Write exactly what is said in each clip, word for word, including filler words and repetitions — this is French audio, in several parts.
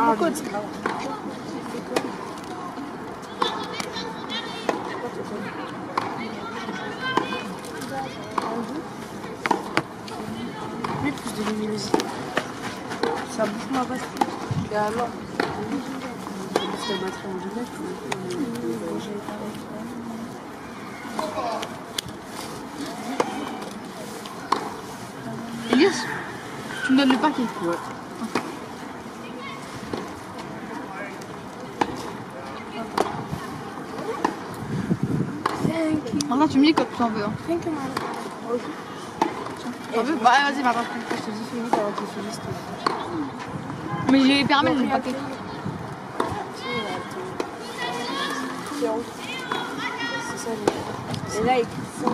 Ah, code. Oui, plus de luminosité. Ça bouffe ma batterie. Et alors ça bouffe ta batterie en direct. Elias, tu me donnes le paquet? Ouais. Maintenant tu me dis quand tu en veux. Hein. Ok. Tu en veux? Bah vas-y, va pas. Je te dis fini, t'as été fini, s'il te plaît. Mais il est permis le paquet. C'est ça, les... Et là, écrit ça.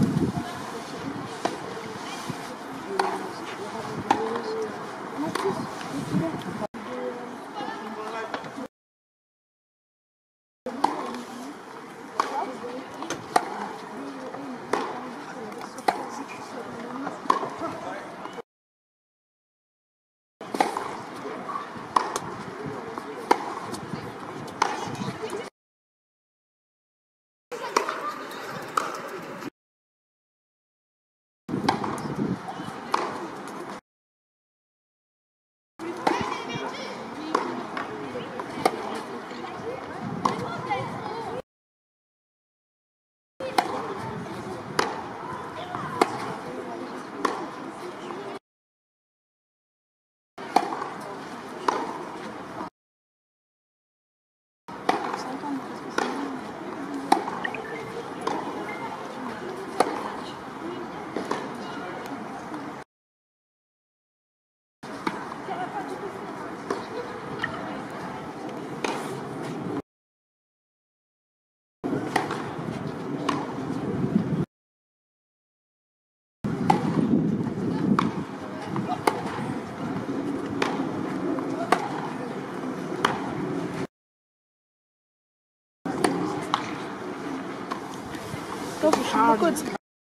Ah, code.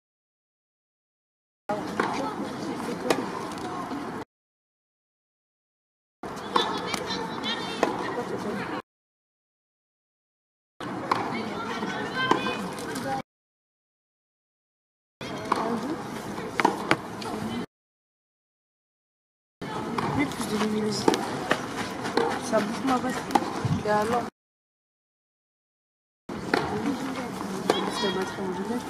Oui, plus de luminosité. Ça bouffe ma batterie. Et alors ça bouffe ta batterie en direct.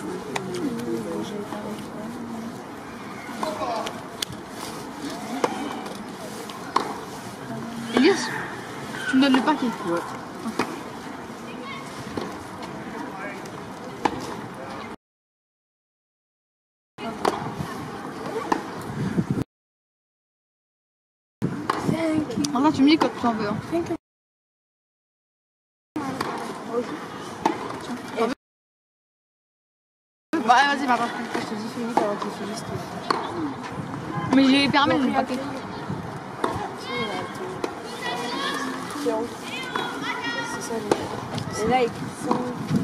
Elias, tu me donnes le paquet? Ouais. Maintenant tu me dis quand tu en veux. Hein. Bah vas-y, va pas. Je te dis fini, t'as été fini, s'il te plaît. Mais il est permis le paquet. C'est ça, les... Et là, écrit ça.